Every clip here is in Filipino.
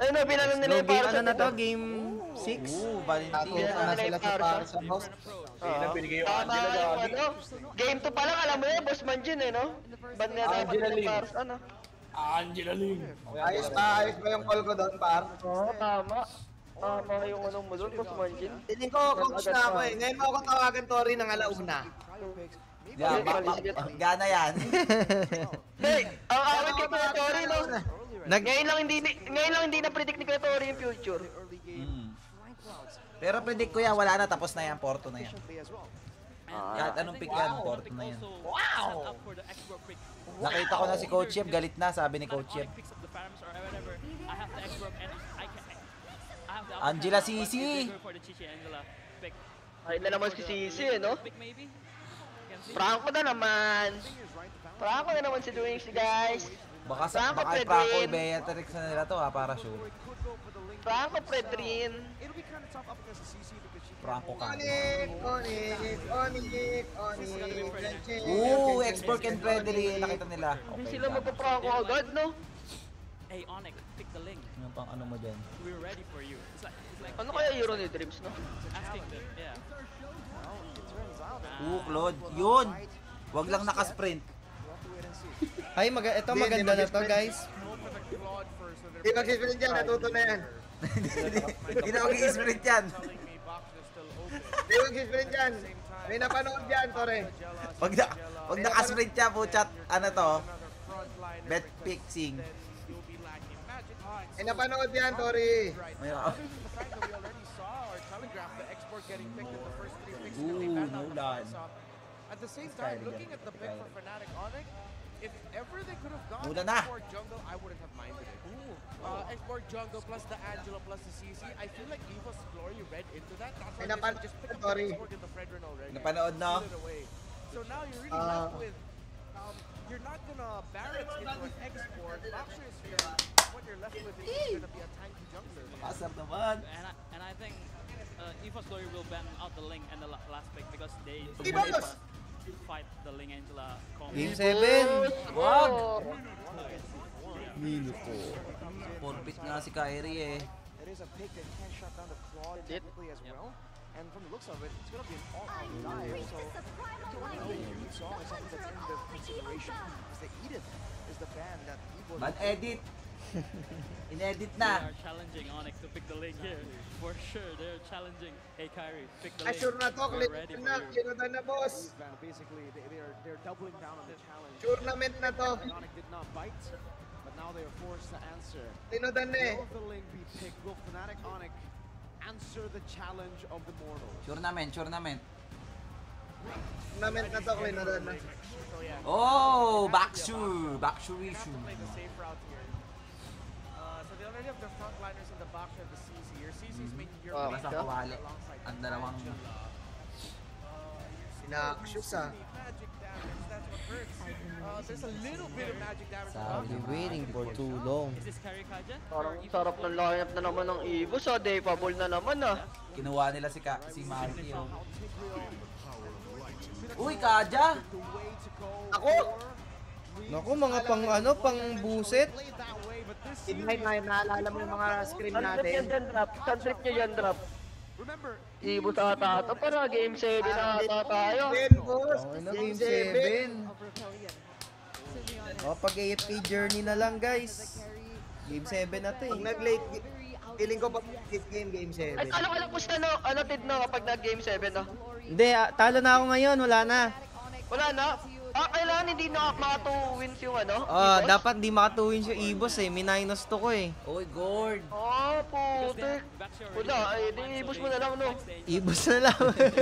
Ayun na, binalo nila yung Game, Parsa. ano na to? diba? Game 6? Natuto na sila sa para sa boss. Binigay yung Tama Angela yung Gabi. ano. Game 2 pa lang, alam mo yun, Boss Manjin eh, no? Ban nga dapat Angela ng Lim. Parsa, ano? Angela Ling. Ayos ba yung call ko doon, par? Oo, tama. Tama yung ano mo doon, Boss Manjin. Hindi ko coach na ako eh. Ngayon mo ako tawagan, Tori, ng alauna. Yeah, gana yan. Hey, ang awit kay Kuya Tori, no? Ngayon lang hindi na-predict ni Kuya Tori yung future. Pero predict ko yan, wala na, tapos na yan, Porto na yan. Kahit anong pick yan, Porto na yan. Wow! Nakita ko na si Coach Yep, galit na, sabi ni Coach Yep. Angela Sisi! Ay na naman si Sisi, eh, no? Franco na naman. Franco na naman si Dwayne, guys. Baka Franco baka Pedrin. Franco Beatrix na nila to ha, para sure. Franco Pedrin. Franco ka. Onik. Export and Pedri, nakita nila. Hindi Okay, sila magpa-Franco agad, no? Hey, Onyx, pick the link. Ano pang ano mo dyan? We're ready for you. It's like Ano kaya Euro ni Dreams, no? asking them, yeah. Claude. Yun! Wag lang nakasprint. Ay, ito maganda na to, guys. Hindi mag-sprint dyan, natuto na yan. Hindi na mag-i-sprint yan. Hindi mag-sprint dyan. May napanood dyan, Tore. Wag nakasprint yan, puchat. Ano to? Bet fixing. May napanood yan, Tore. Mulan. At the same time, looking at the pick for Fnatic Onyx, if ever they could have gone Muna na. Export Jungle, I wouldn't have minded it. Export Jungle plus the Angela plus the CC, I feel like Eva's Glory read into that. That's why they just picked up the Export in the Fredrin already. Napanood na. Put it away. So now you're really left with, you're not gonna barracks into an Export. Boxer is here. What you're left with is gonna be a tanky jungler. Asar naman. And I think EVO's Glory will ban out the Ling and the last pick because they Ibos! fight the Ling Angela combo. Game 7. Wag! Oh, Minuto. Forfeit nga si Kyrie eh. It is a pick that can shut down the Claude technically as well. And from the looks of it, it's gonna be an all-out dive. So the only thing you saw is something that's in the consideration is the Edith is the ban that Evo. Bad edit. In-edit They na. are challenging Onyx to pick the Ling here. For sure, they're challenging. Hey Kyrie, pick the Ling. Sure na to, We're ready for you. kinudan na, boss. Basically, they're doubling down on the challenge. Tournament na to. Ionic did not bite, but now they are forced to answer. Tinudan na eh. Will the Ling be picked? Will Fnatic Onyx answer the challenge of the mortals? Tournament. Tournament na to, kinudan na. Oh, backshoe issue. Play the safe route here. So they already have their frontliners in the box of the CC. Your CC is making your main Basta job kawali. alongside Ang dalawang Sinakshoes ah. magic damage. That's what hurts. There's a little bit of magic damage. I'll be waiting for too long. Is this Kyrie Kaja? parang sarap ng lineup na naman ng Evo. Sa Daypable na naman, ah. kinuha nila si Marky. Oh. Uy, Kaja! Ako! Naku, mga pang buset. Ignite na yun, naalala mo yung mga screen Saan trip yan natin. dyan, drop? Saan trip nyo yan, drop? Remember, Evo sa ata. Para game 7 na ata tayo. Then, boss. Okay na, game 7. O, pag AFK journey na lang, guys. Game 7 na to Pag eh. nag-late, feeling ko pag late game 7. Ay, kala ko na, ano, tid na kapag nag-game 7 na. Hindi, talo na ako ngayon. Wala na. Wala na. Kailangan hindi na maka 2 wins yung ano? Oh, Evos? dapat di makatuwin siya Ibos eh. Minus to ko eh. Uy, Gord! Oh, putik. Wala, di ibos mo na lang, no? Ibos na lang.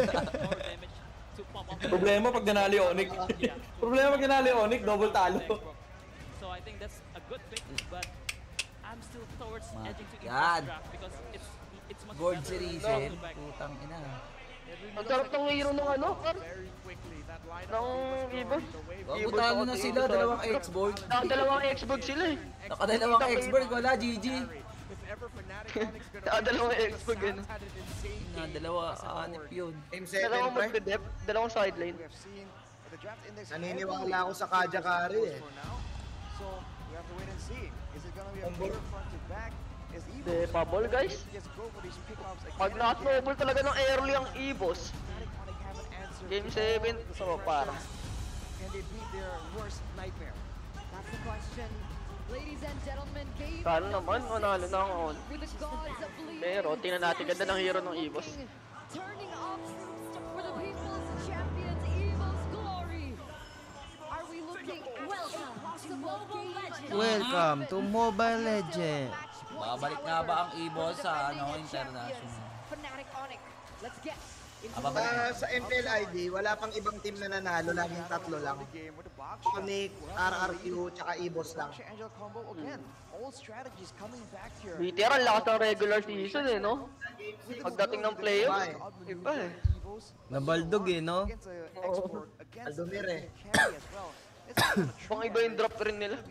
Problema pag nanalo yung Onyx. Problema pag nanalo yung Onyx, double talo. So I think that's a good pick, but I'm still towards My edging to God. EVO's draft because it's much Gord better si than Rizel. back. Putang ina. Ang sarap ng hero ng ano, par? very quickly, that lineup Ng Evos. Bago talo na sila, dalawang X-board. Dalawang Xbox sila eh. Nakadalawang X-board, wala, GG. if ever Fnatic Onyx gonna Dalawang Xbox yun. had an insane Na, dalawa, aanip yun. Game 7, Dalawang pre. magde-dep, dalawang sideline. we have seen the draft index Naniniwala ako sa Kaja Kari eh. for now. So we have to wait and see. Is it gonna be a Ang bur- pure front to back? is Hindi, Evos. pabol guys. Just go for these pickoffs again Pag and na-snowball again. talaga ng early ang Evos. Fnatic Onyx haven't answered Game all 7, the so para. pressures. Can they beat their worst nightmare? That's the question. Ladies and gentlemen, game Sana naman, manalo na ang on. with the gods of League. Pero, tingnan natin, ganda ng hero ng Evos. Turning off for the people's champions, Evos Glory. Are we looking welcome to Mobile Legends? Welcome to Mobile Legends. Babalik nga ba ang Evos sa international? Fnatic Onyx. Let's get into Sa MPLID, wala pang ibang team na nanalo, laging tatlo lang. Game with the box. Onyx, RRQ, tsaka Evos lang. Angela combo again. All strategies coming back here. BTR, ang lakas ng regular season eh, no? Pagdating ng playoffs, iba eh. Nabaldog eh, no? Aldumir eh. Pang iba yung drop rin nila.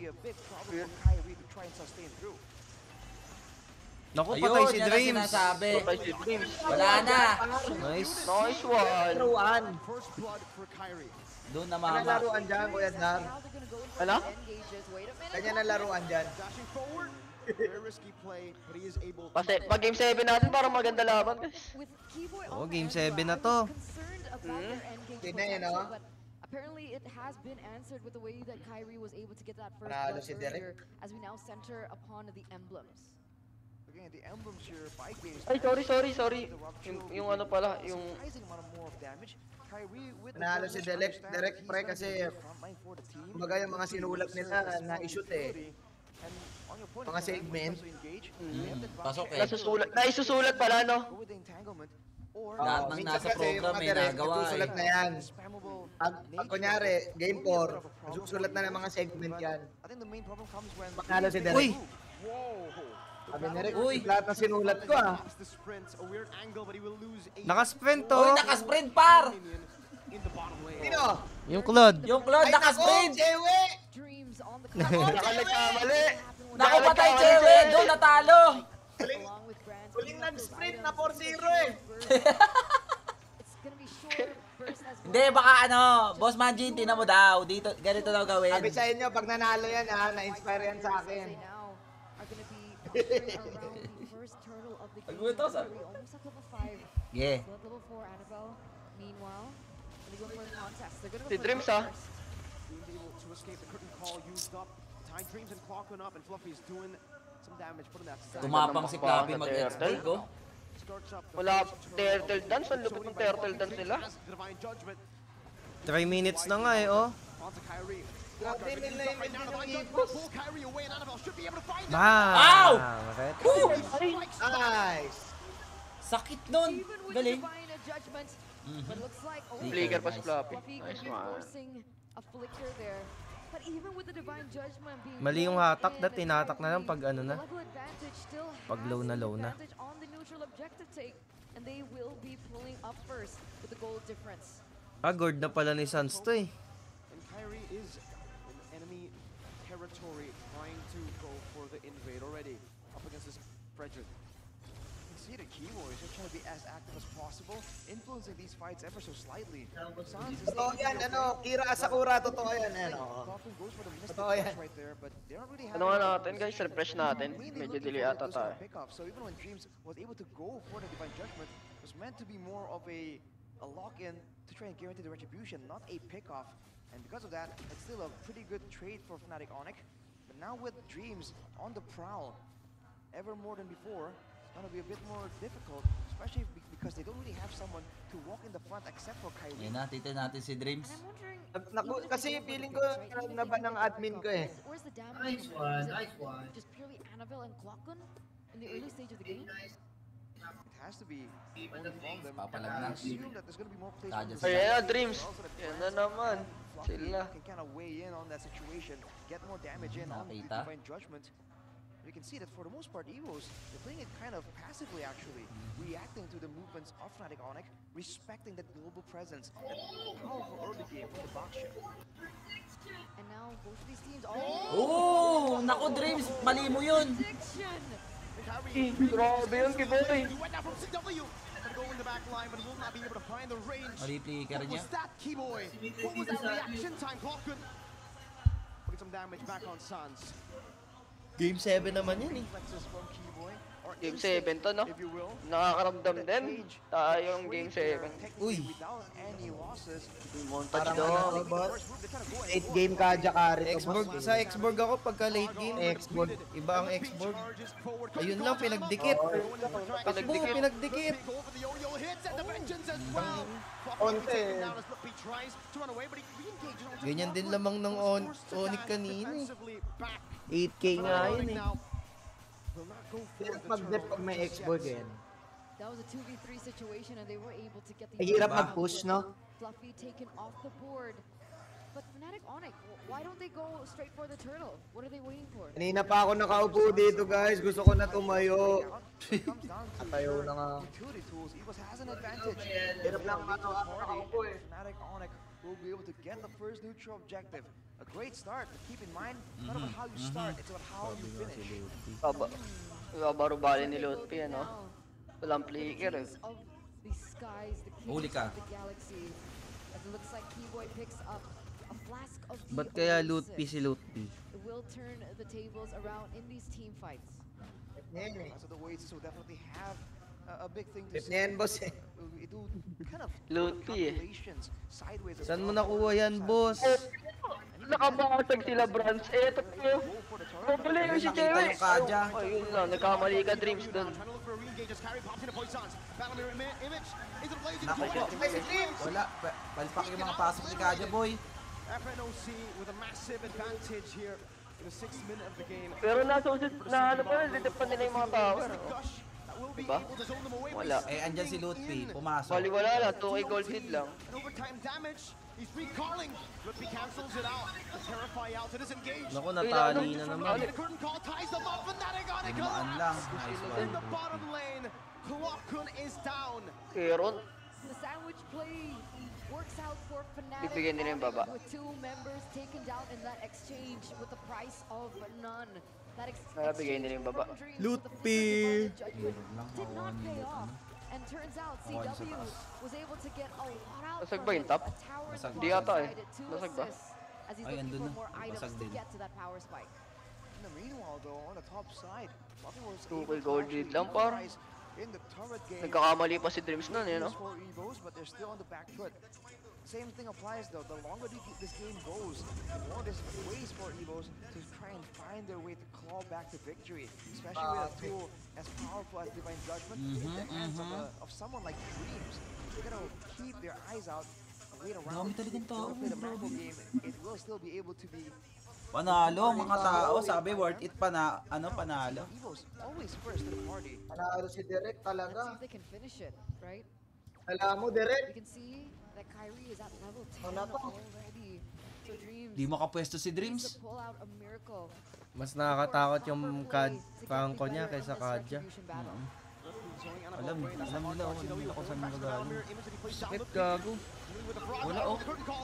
Naku, Ayun, patay si yan ang Dreams. sinasabi. Patay si Dreams. Wala na. Nice. Nice one. Laruan. First blood for Kyrie. Doon na Ano mama. laruan dyan, Kuya Dar? Ano? Kanya na laruan dyan. Dashing forward. Very risky play, but he is able to. Kasi pag game 7 natin, parang maganda laban guys. Oh, game 7 na to. Tina yun, no? Apparently, it has been answered with the way that Kyrie was able to get that first Panalo blood si Derek. earlier, as we now center upon the emblems. Again, the emblems here, 5 games. Ay, sorry. Yung ano pala, yung... Surprising amount of more of damage. Kyrie with the Panalo si damage, Derek understands pre he's kasi gonna be the frontline for the team. kumbaga yung mga sinulat nila na i-shoot eh. And on your point, Mga Kyrie segment. also engage. They have the Pasok advantage. eh. Naisusulat pala, no? Go with the entanglement, or Lahat ng minsan nasa kasi yung program mga may direct, nagawa nagsusulat eh. na yan. spammable Pag kunyari, game 4, nagsusulat na ng mga segment yan. I think the main problem comes when Panalo si Derek. Uy! Whoa! Sabi ni Rick, Uy! lahat ng sinulat ko ah. The sprint, a weird angle, but he will lose a Nakasprint Uy, to. nakasprint par! minion in the bottom lane. Sino? Yung Claude. Yung Claude Ay, nako, nakasprint! Chewe! Dreams on the Baka nagkamali. Naku, patay Chewe! Doon natalo! along with Grant. Huling nag-sprint na 4-0 eh. It's gonna be short burst as well. Hindi, baka ano, Boss Manjin, tinan mo daw. Dito, ganito daw gawin. Sabi sa inyo, pag nanalo yan ha, na-inspire yan sa akin. They now are gonna be ushering around the first turtle of the game. Agbutos, ah. Kyrie almost at level 5. Yeah. Still at level 4, Annabelle. Meanwhile, they're going for the contest. They're gonna go Si for Dreams, the ah. first. Dreams able to escape the curtain call used up. Time Dreams and clocking up, and Fluffy's doing some damage. Putting that side. Tumapang si Flappy mag-exploit ko. Starts up the Wala, first turtle dance. Ang lupit ng turtle dance nila. Has the divine judgment 3 minutes na nga eh, oh. onto Kyrie. Grabe, may Right now, limit divine ng judgment ipos. pull Kyrie away, and Annabelle should be able to find him. Ow! Bakit? Nice! Sakit nun. Even with Galing. divine judgment, but it looks like only Flicker pa si Fluffy. Fluffy Nice gonna be one. forcing a flicker there. But even with the divine judgment being Mali yung pulled hatak, in, dat tinatak na lang pag ano na. the level advantage still Pag has low na an low na. advantage on the neutral objective take, and they will be pulling up first with the goal difference. Ah, guard na pala ni Sans to eh. And Kyrie is in enemy territory, trying to go for the invade already up against this Frederick. You can see the keyboard is just trying to be as active as possible, influencing these fights ever so slightly. Sans is Totoo yan, ano, Kira Asakura, totoo yan, ano. Coffin goes for the missed Totoo yan. touch right there, but they don't really have Ano nga natin guys, refresh natin. mainly Medyo looking delay for ata those tayo. kind of pickoffs. So even when Dreams was able to go for the divine judgment, it was meant to be more of a lock-in to try and guarantee the retribution, not a pickoff. And because of that, it's still a pretty good trade for Fnatic Onyx. But now with Dreams on the prowl, ever more than before, it's gonna be a bit more difficult, especially because they don't really have someone to walk in the front except for Kyrie. Yan na, titin natin si Dreams. And I'm wondering, Naku, even if kasi they don't feeling get ko, the trade, na ba ng admin ko eh. where's the damage? Nice one. Just purely Annabelle and Clockgun in the early stage of the game? It has to be only from them. Papalag And na. I assume that there's gonna be more plays Kaya from sila. Ayan na, the Dreams. also that Yan na Grant naman. and Fluffy Sila. can kind of weigh in on that situation, get more damage in on the Nakita. divine judgment. You can see that for the most part, Evos, they're playing it kind of passively actually, reacting to the movements of Fnatic Onyx, respecting that global presence, that powerful early game from the box ship. And now both of these teams Oh, naku Dreams, mali mo yun. prediction! Grabe yun, Kiboy. He went down from CW, and go in the back line, but will not be able to find the range. Mali flicker What niya. was that, Keyboy? What was that reaction time? Clockgun. Putting some damage back on Sans. Game 7 naman yun eh. Reflexes from Keyboy. or Game instinct, 7 to, no? if you will. Nakakaramdam That din. cage, Tayong trade game there, 7. technically Uy. without any losses. Montage Parang daw. ano, The boss? first move, they're trying to go and 8 forth. game ka Jakari to, Xborg, boss. sa Xborg ako pagka late game. Xborg. Iba ang Xborg. Ayun lang, pinagdikit. Takbo, Pinagdikit. pinagdikit. Onte. Ganyan din lamang ng Onyx kanina eh. 8K nga yun eh. Hirap mag-dep pag may Xborg yan. That was a 2v3 situation and they were able to get the Ay, hirap Diba? mag-push, no? Fluffy taken off the board. But Fnatic Onyx, why don't they go straight for the turtle? What are they waiting for? Kanina pa ako nakaupo dito, guys. Gusto ko na tumayo. Atayo na nga. Utility tools, Evos has an advantage. Hirap lang nakaupo eh. Fnatic Onyx will be able to get the first neutral objective. A great start, but keep in mind, it's not about how you start, it's about how you finish. Baro-bali ni Lutfi, ano? Walang flicker eh. Of the skies, the Huli kings ka. of the galaxy. As it looks like Keyboy picks up a flask of the Ba't kaya Oasis. Lutfi si Lutfi? It will turn the tables around in these team fights. So the Oasis will definitely have a big thing to Tip say. niya yan, boss eh. It will kind of Lutfi eh. calculations sideways as Saan mo well. nakuha yan, boss? Nakabasag sila, Brands. Eh, ito po. Pabuli yung si Nakita Chewe. yung Kaja. Ayun lang, nagkamali ka, Dreams dun. Naku po. Wala. Palpak yung mga pasok ni Kaja, boy. FNOC with a massive advantage here in the 6th minute of the game. Pero nasusit na ano pa rin, ditip pa nila yung mga tower. oh. Gush that will be Diba? able to zone them away. Wala. Eh, andyan si Lutfi. Pumasok. Baliwala lang, 2k gold lead lang. And overtime damage. He's recalling. Lutfi cancels it out. The Terrify out to disengage. Naku, natali na naman. The curtain call ties them up. Fnatic Onyx Tinumaan lang. Nice in one. the bottom lane. Klokun is down. Keron, The sandwich play works out for Fnatic Bibigyan nila yung baba. with two members taken down in that exchange with the price of none. That Bibigyan nila yung baba. Lutfi. did not pay off. And turns out CW was able to get a lot out Basag from ba yung it. top? A tower Basag. Di ata eh. provided two Basag ba? assists as he's Ay, looking andun for na. more items Basag to din. get to that power spike. In the meanwhile, though, on the top side, Fluffy was 2K able to gold actually lead lang, par. utilize in the turret game. Nagkakamali pa si Dreams nun, yun, no? For Evos, but they're still on the back foot. Same thing applies though. The longer this game goes, the more there's ways for Evos to try and find their way to claw back to victory. Especially with a tool as powerful as Divine Judgment in the hands of someone like Dreams. They're gonna keep their eyes out, wait around. Dami talagang If they tao, don't play the bro. macro game, it will still be able to be. Panalo, mga tao. Sabi, worth it panalo. Evos always first to the party. Panalo si Direk Let's see talaga. if they can finish it, right? Alam mo, Direk. You can see that Kyrie is at level 10 Wala pa. already. So Dreams Di makapwesto si needs Dreams. to pull out a miracle. Mas nakakatakot yung Franco niya kaysa Kaja. Alam nila kung saan magagaling. Sakit, gago. Wala, oh.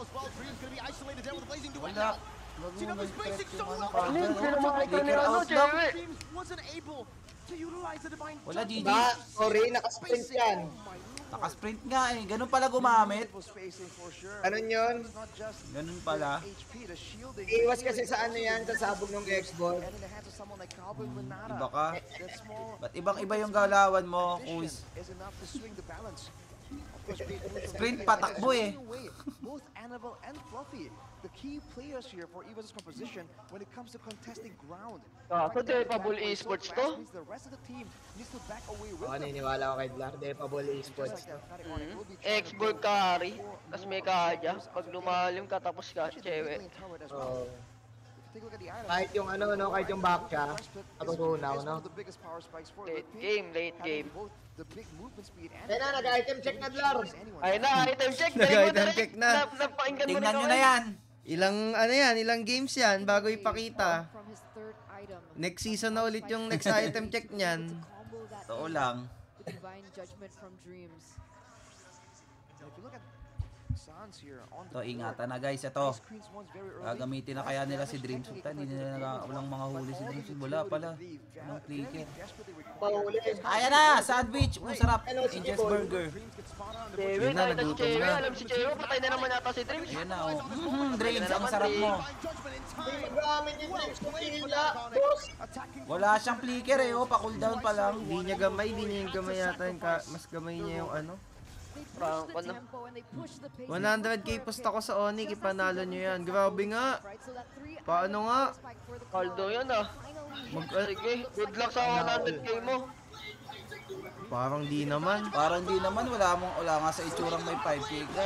Wala. Wag mo nag-press yung ano, Ano yun? Kaja. Pinamakita ni Flicker ano, out lang. Chewe. Wasn't able to utilize the divine Wala, GG. Ba, sorry, nakasprint yan. Nakasprint nga eh. Ganun pala gumamit. spacing for sure. Ano yun? It's not just Ganun pala. HP, the shielding. Iwas kasi sa ano yan, sa sabog ng Xbox. And in the hands of someone like Calvin Renata. Iba ka. That small Ba't ibang-iba yung galawan mo, addition Kuis? is enough to swing the balance. Of course, great moves from Sprint Fnatic, pa, but takbo it's eh. taking away both Annabelle and Fluffy, the key players here for Evos' composition when it comes to contesting ground. Ah, so Right now, Depable Black Boy so Esports fast to? means the rest of the team needs to back away with Ako, them. naniniwala ko kay Black. Depable Just Esports. like that, Fnatic Onyx will be trying to Xborg go carry, for tas more may of Kaja. those Pag as lumalim ka, tapos ka, Actually, the Chewe. mid lane turret as well. Oh. Take a look at the items. Kahit yung ano, no, kahit yung back siya, natutunaw, Is one no? of the biggest power spikes for Late Lutfi, game, late having game. both the big movement speed and Kaya na, nag-item check na, Dlar. Ayun na, item check. Nag-item check na. Napakinggan mo Tingnan rin nyo ako na eh. yan. Ilang games yan bago ipakita. From his third item. Next season na ulit yung next item check niyan. Combo that Totoo in lang. with Divine Judgment from Dreams. if you look at Sans here on Ito, the ingatan na guys. Ito. screens once very early. Gagamitin na kaya nila si Dream Sultan. Hindi nila walang mga huli si Dream Sultan. Wala pala. Anong flicker? Pauli. Ayan na! Sandwich! Masarap! Inches Burger. Chewe, Yun na, nakita si nagutom Chewe. na. Alam si Chewe, patay na naman yata si Dreams. Ayan na oh. Dreams, ang sarap mo. Magamit yung Dreams kung hila. Boss. Wala siyang flicker eh oh. Pa-cooldown pa lang. Hindi niya gamay, hindi niya yung gamay yata yung mas gamay niya yung ano. They push Frank, the ano? tempo and they push the pace. 100k post ako sa Onyx, ipanalo nyo yan. Grabe nga. Right, so that 3 Paano nga? spike for the Aldo Claw. yan ah. Finally, Sige, good luck sa 100k mo. Parang di naman. Parang di naman. Wala nga sa itsurang may 5k ka.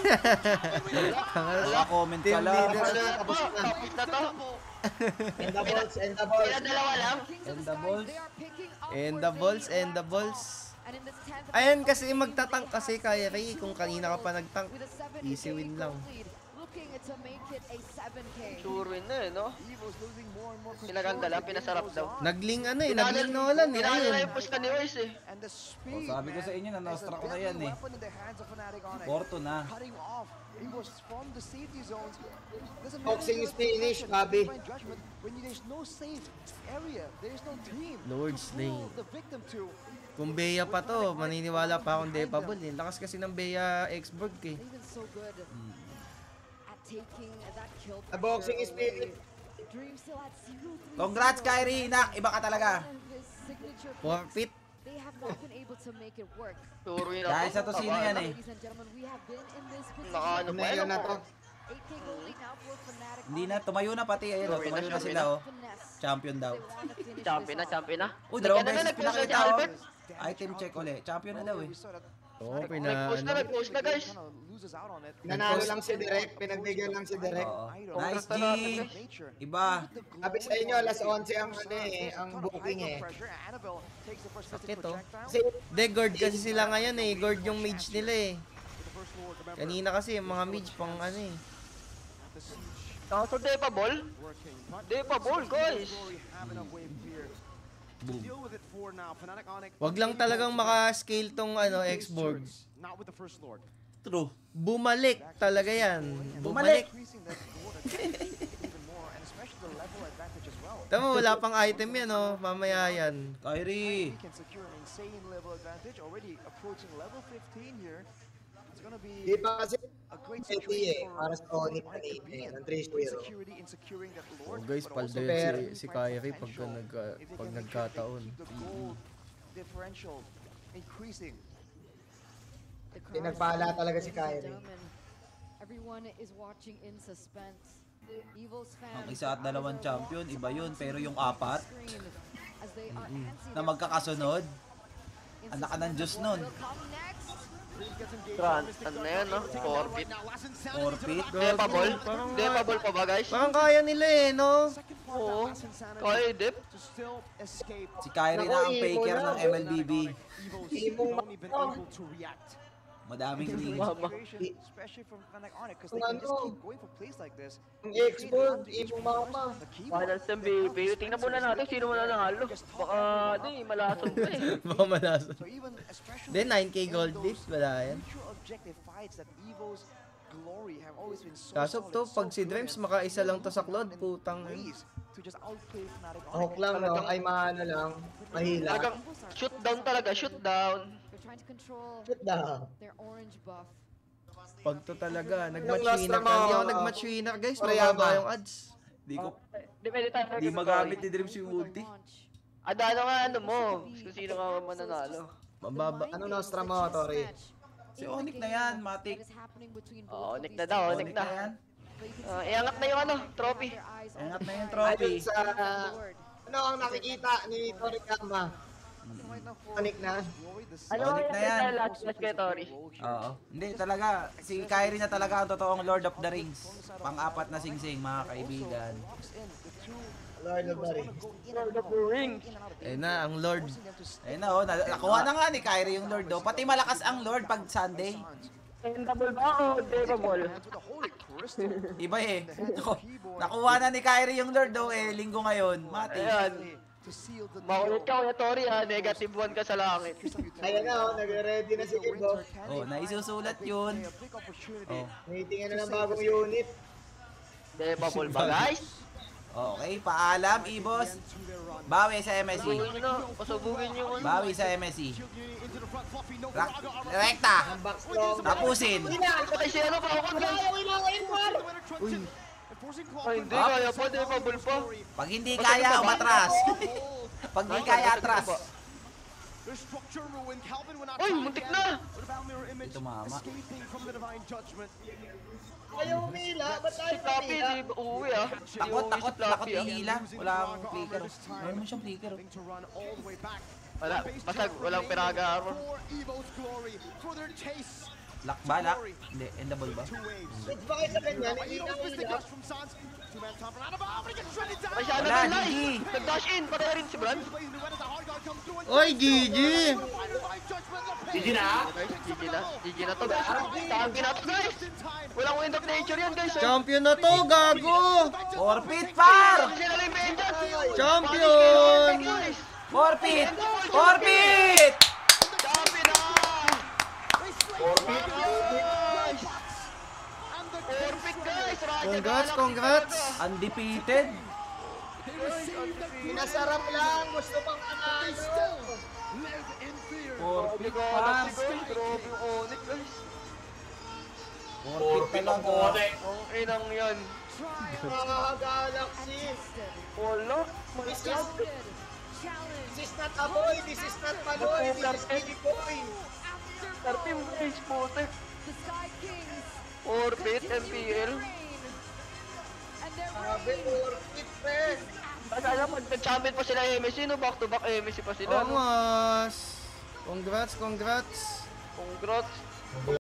Comment ka Team lang. leader. Tapos na to, tapos na to. And the balls, and the balls. Kaya dalawa lang. Kings of And the the Skies, balls. they are picking up And where the they balls, left and the off. balls. And in this 10th Ayan round, kasi magtatank kasi kaya Ray. Kung kanina ka pa nagtank, with a 7K easy win lang. gold lead, looking to make it a 7K. Sure win na eh, no? Evo's losing more and more control. Pinaganda lang, pinasarap daw. Nagling ano eh, nagling Nolan eh. Pinalo na Ayun. yung push ka ni Royce eh. And the speed, Sabi ko sa inyo na nostra ko na yan eh. weapon in the hands of Fnatic on it. Porto na. Cutting off Evo's from the safety zones. There's a Boxing is manager finished, of Bobby. divine judgment when there's no safe area, there's no team Lord's to Lane. pull the victim to. Kung Bea pa to, maniniwala pa akong Depable eh. Lakas kasi ng Bea X-Borg eh. They've been so good at taking that kill The boxing is pressure finished. away. Dream still at 0-3-0. Congrats Kyrie, Nak! Iba ka talaga. One of his signature Forfeit. plays, they have not been able to make it work. Sure win Dahil ako. sa tosino yan eh. Ladies and gentlemen, we have been in this Nakaano position. pa Ngayon yan na to. 8K gold lead now for Fnatic. Hindi na, tumayo na pati. Ayun oh, tumayo na sila oh. Finesse. Champion daw. They wanna finish Champion na, this off. champion na. Uy, dalawang Nagkano na, beses nag-push na si pinakita oh. Albert. Item check ulit. Champion na daw eh. We saw that Oo, Nag-push na guys. kind of loses out on it. Nanalo lang si Direk, pinagbigyan lang si Direk. Oo. Idol. Nice G! Nature. Iba. Sabi sa inyo, alas 11 ang ano eh, ang booking eh. Sakit oh. Kasi, de guard kasi sila ngayon eh, guard yung mage nila eh. Kanina kasi yung mga mage pang ano eh. Kaso Depable? Depable guys. Boom. Wag lang talagang maka-scale tong ano, X-Borg. True. Bumalik talaga yan. Bumalik. Tama, wala pang item yan oh, mamaya yan. Kyrie! Can secure an insane level advantage, already approaching level 15 here. It's gonna be Di pa kasi a great City situation eh, para sa Onyx kanina eh, ng 3-0. security in securing that Oh Lord. guys, but paldo also yun very si price Kyrie potential. If they pag can make sure nagkataon. they keep the gold differential increasing. The crowd Pinagpala is talaga si ladies and Kyrie. gentlemen. Everyone is watching in suspense. Evil's fans Ang isa at dalawang champion, iba yun. Pero yung apat, scream as they are antsy. na magkakasunod, In anak ka ng suspense Diyos of what nun. will come next. Ano na yan no? Forfeit. Forfeit. Depable? Parang Depable pa ba guys? Parang kaya nila eh, no? Oo. Kaya Dep. To still escape. Si Kyrie na ang faker ng MLBB. Evo's even able to react. Madaming ring. Mama. Especially from Fnatic on it, because they can just keep going for plays like this. Ang X-Borg, imong mama. The key Finals ng BP. Tingnan muna natin sino man nanalo. Baka di malason pa eh. Baka malasan. So even especially Then 9k gold leaf, wala yan. mutual objective fights that Evo's glory have always been so Kaso solid, to, so pag si good Dreams and makaisa so lang to sa good Cloud, in putang ways to just outplay Fnatic on Hook it. lang no, ay maano lang, mahila. Talagang shoot down talaga, shoot down. They're trying to control Shoot down. their orange buff. Pag to talaga, Yung nag-match last winner na ka. Hindi ako mga- nag-match winner guys, Toriyama. mababa yung odds. Di ko, Depende tayo. di magamit ni Dreams yung ulti. Ada na nga ano mo. Kung sino ka mananalo. Mababa. Ano Nostra mo, Tori? Si Onyx na yan, Matic. Oo, Onyx na daw, Onyx na. yan. Iangat na yung ano, trophy. Angat na yung trophy. Ayun sa, ano ang nakikita ni Toriyama? Onyx na. Ano Onyx na yan. yung last match kay Tori? Oo. Hindi talaga, si Kyrie na talaga ang totoong Lord of the Rings. Pang-apat na singsing, mga kaibigan. Lord of the Rings. Lord of the Rings. Ayun na, ang Lord. Ayun na oh, nakuha na nga ni Kyrie yung Lord oh. Pati malakas ang Lord pag Sunday. Double ba o Depable? Iba eh. Nakuha na ni Kyrie yung Lord oh eh, linggo ngayon. Mati. Ayan. to seal the Makulit ka, Kuya Tori, ha? Negative 1 ka sa langit. Ayan na, nagre-ready na si Kibo. Oh, naisusulat yun. Oh. Meeting na ng bagong unit. Hindi, bubble ba, guys? Okay, paalam, Ibos. Bawi sa MSC. Pasubugin nyo na. Pasubugin nyo. Bawi sa MSC. Rekta. Backstrong. Tapusin. Patay si ano, Falcon, guys. Ay, hindi, kaya pa, hindi, bubble pa. Pag hindi kaya, umatras. Pag hindi kaya, atras. Uy, muntik na! Ito mama. Ayaw umila, ba't Si ayaw Flappy, umila? di uuwi, ah. Takot ihila. Wala akong flicker. Meron mo siyang flicker. Wala, basta walang pinaga armor. Lock ba? Lock? Hindi, endable ba? Wait, ba kayo sa kanya? Hindi na umila. Ay, siya Wala, na lang, GG. nag-dash in, patay rin si Brand. Oy, GG! GG na. GG na to, guys. Champion na to, guys. Walang wind of nature yan, guys. Champion na to, gago! Forfeit, par! Sila lang yung vengeance. Champion! Guys. Forfeit! Forfeit! Champion na! Forfeit, guys. Forfeit, guys. Congrats, congrats! Undefeated? Pinasarap lang, gusto pang analo. Forfeit, Guys, par! grabe yung Onyx, guys. Forfeit talaga. Ang inang yan. Ah, Galaxy. Wala. This is not a boy, this is not Paloy, this is Baby Boy. 13 guys, putik. The Sky Kings Orbit, MPL. and their Sabi, worth it, pre. Kasi alam mo, nag-champion pa sila MSC, no? Back-to-back MSC pa sila, no? Angas! Congrats, congrats! Congrats.